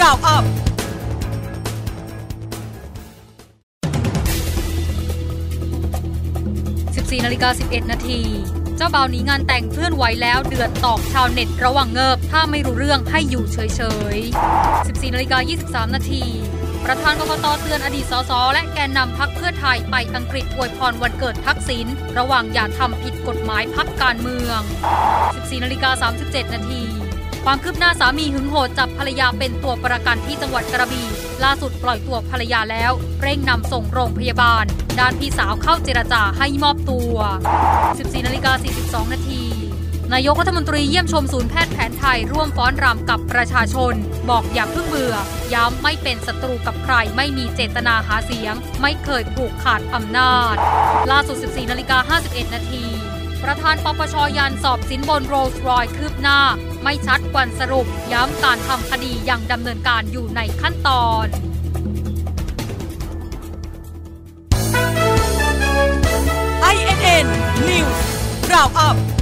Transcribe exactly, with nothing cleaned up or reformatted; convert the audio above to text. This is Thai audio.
Round Up สิบสี่นาฬิกาสิบเอ็ดนาทีเจ้าบ่าวหนีงานแต่งเคลื่อนไหวแล้วเดือดตอกชาวเน็ตระหว่างเงิบถ้าไม่รู้เรื่องให้อยู่เฉยๆ สิบสี่นาฬิกายี่สิบสามนาทีประธานกกต.เตือนอดีตสสและแกนนำพรรคเพื่อไทยไปอังกฤษอวยพรวันเกิดทักษิณระหว่างอย่าทำผิดกฎหมายพรรคการเมือง สิบสี่นาฬิกาสามสิบเจ็ดนาทีความคืบหน้าสามีหึงโหดจับภรรยาเป็นตัวประกันที่จังหวัดกระบี่ล่าสุดปล่อยตัวภรรยาแล้วเร่งนำส่งโรงพยาบาลด้านพี่สาวเข้าเจรจาให้มอบตัว สิบสี่นาฬิกาสี่สิบสองนาทีนายกรัฐมนตรีเยี่ยมชมศูนย์แพทย์แผนไทยร่วมฟ้อนรำกับประชาชนบอกอย่าเพิ่งเบื่อย้ำไม่เป็นศัตรูกับใครไม่มีเจตนาหาเสียงไม่เคยผูกขาดอำนาจล่าสุด สิบสี่นาฬิกาห้าสิบเอ็ดนาทีประธานปปช.ยันสอบสินบนโรลส์รอยซ์คืบหน้าไม่ชัดวันสรุปย้ำการทำคดียังดำเนินการอยู่ในขั้นตอนไอ เอ็น เอ็น News Round Up